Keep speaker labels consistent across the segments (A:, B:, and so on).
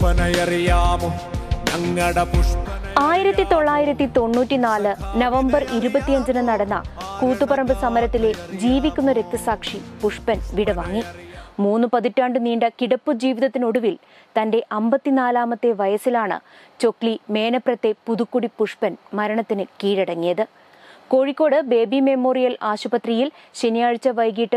A: പുഷ്പനയറിയാമോ ഞങ്ങളുടെ പുഷ്പ
B: 1994 നവംബർ 25 നടന്ന കൂത്തുപറമ്പ് സമരത്തിലെ ജീവിക്കുന്ന രക്തസാക്ഷി പുഷ്പൻ വിടവാങ്ങി. 3 പതിറ്റാണ്ട് നീണ്ട കിടപ്പു ജീവിതത്തിനൊടുവിൽ തന്റെ 54-ാമത്തെ വയസ്സിലാണ് ചൊക്ലി മേനപ്രത്തെ പുതുക്കുടി പുഷ്പൻ മരണത്തിന് കീഴടങ്ങിയത്. കോഴിക്കോട് ബേബി മെമ്മോറിയൽ ആശുപത്രിയിൽ ശനിയാഴ്ച വൈകിട്ട്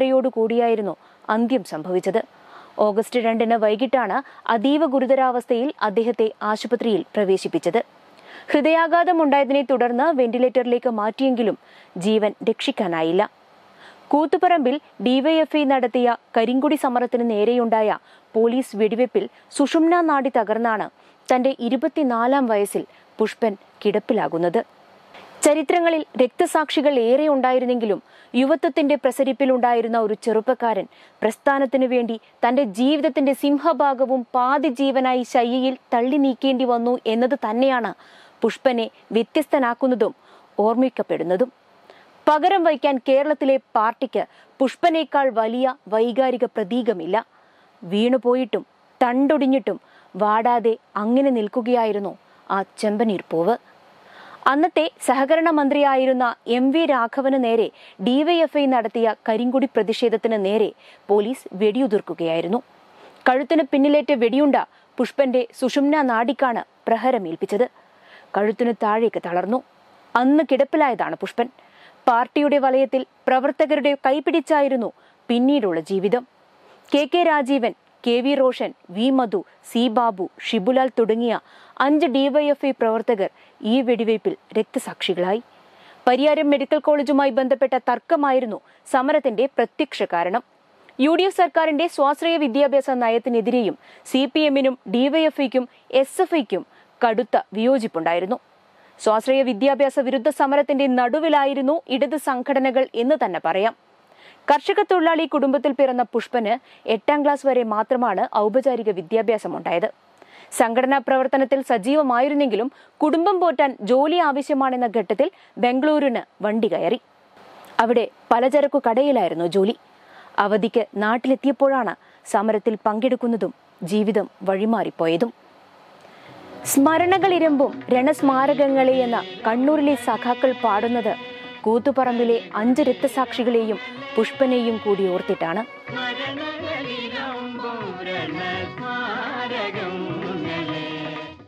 B: 3:30 അന്ത്യം സംഭവിച്ചത്. ഓഗസ്റ്റ് 2 വൈകിട്ടാണ് അതീവ ഗുരുതരാവസ്ഥയിൽ അദ്ദേഹത്തെ ആശുപത്രിയിൽ പ്രവേശിപ്പിച്ചത്. ഹൃദയാഘാതമുണ്ടായതിനെ തുടർന്ന് വെന്റിലേറ്ററിലേക്ക് മാറ്റിയെങ്കിലും ജീവൻ രക്ഷിക്കാനായില്ല. കൂത്തുപറമ്പിൽ ഡിവൈഎഫ്ഐ നടത്തിയ കരിങ്കൊടി സമരത്തിന് നേരെയുണ്ടായ പോലീസ് വെടിവെപ്പിൽ സുഷുമ്ന നാഡി തകർന്നാണ് തന്റെ 24-ാം വയസ്സിൽ പുഷ്പൻ കിടപ്പിലാകുന്നത്. ചരിത്രങ്ങളിൽ രക്തസാക്ഷികൾ ഏറെ ഉണ്ടായിരുന്നെങ്കിലും യുവത്വത്തിന്റെ പ്രസരിപ്പിലുണ്ടായിരുന്ന ഒരു ചെറുപ്പക്കാരൻ പ്രസ്ഥാനത്തിനു വേണ്ടി തന്റെ ജീവിതത്തിന്റെ സിംഹഭാഗവും പാതി ജീവനായി ശയ്യയിൽ തള്ളി നീക്കേണ്ടി വന്നു എന്നത് തന്നെയാണ് പുഷ്പനെ വ്യത്യസ്തനാക്കുന്നതും ഓർമ്മിക്കപ്പെടുന്നതും. പകരം വയ്ക്കാൻ കേരളത്തിലെ പാർട്ടിക്ക് പുഷ്പനേക്കാൾ വലിയ വൈകാരിക പ്രതീകമില്ല. വീണുപോയിട്ടും തണ്ടൊടിഞ്ഞിട്ടും വാടാതെ അങ്ങനെ നിൽക്കുകയായിരുന്നു ആ ചെമ്പനീർ പൂവ്. അന്നത്തെ സഹകരണ മന്ത്രിയായിരുന്ന MV രാഘവന് നേരെ ഡിവൈഎഫ്ഐ നടത്തിയ കരിങ്കൊടി പ്രതിഷേധത്തിന് നേരെ പോലീസ് വെടിയുതിർക്കുകയായിരുന്നു. കഴുത്തിന് പിന്നിലേറ്റ വെടിയുണ്ട പുഷ്പന്റെ സുഷുമ്ന നാഡിക്കാണ് പ്രഹരമേൽപ്പിച്ചത്. കഴുത്തിനു താഴേക്ക് തളർന്നു. അന്ന് കിടപ്പിലായതാണ് പുഷ്പൻ. പാർട്ടിയുടെ വലയത്തിൽ പ്രവർത്തകരുടെ കൈപിടിച്ചായിരുന്നു പിന്നീടുള്ള ജീവിതം. KK Rajeevan, KV Roshan, V മധു, C ബാബു, ഷിബുലാൽ തുടങ്ങിയ 5 ഡിവൈഎഫ്ഐ പ്രവർത്തകർ ഈ വെടിവയ്പിൽ രക്തസാക്ഷികളായി. പരിയാരം മെഡിക്കൽ കോളേജുമായി ബന്ധപ്പെട്ട തർക്കമായിരുന്നു സമരത്തിന്റെ പ്രത്യക്ഷ കാരണം. UDF സർക്കാരിന്റെ സ്വാശ്രയ വിദ്യാഭ്യാസ നയത്തിനെതിരെയും CPM-നും ഡിവൈഎഫ്ഐക്കും SFIക്കും കടുത്ത വിയോജിപ്പുണ്ടായിരുന്നു. സ്വാശ്രയ വിദ്യാഭ്യാസ വിരുദ്ധ സമരത്തിന്റെ നടുവിലായിരുന്നു ഇടത് സംഘടനകൾ എന്ന് തന്നെ പറയാം. കർഷക തൊഴിലാളി കുടുംബത്തിൽ പിറന്ന പുഷ്പന് 8ാം ക്ലാസ് വരെ മാത്രമാണ് ഔപചാരിക വിദ്യാഭ്യാസം ഉണ്ടായത്. സംഘടനാ പ്രവർത്തനത്തിൽ സജീവമായിരുന്നെങ്കിലും കുടുംബം പോറ്റാൻ ജോലി ആവശ്യമാണെന്ന ഘട്ടത്തിൽ ബംഗളൂരുവിന് വണ്ടി കയറി. അവിടെ പലചരക്കു കടയിലായിരുന്നു ജോലി. അവധിക്ക് നാട്ടിലെത്തിയപ്പോഴാണ് സമരത്തിൽ പങ്കെടുക്കുന്നതും ജീവിതം വഴിമാറിപ്പോയതും. സ്മരണകളിരമ്പും രണസ്മാരകങ്ങളെ എന്ന കണ്ണൂരിലെ സഖാക്കൾ പാടുന്നത് കൂത്തുപറമ്പിലെ 5 രക്തസാക്ഷികളെയും പുഷ്പനെയും കൂടി ഓർത്തിട്ടാണ്.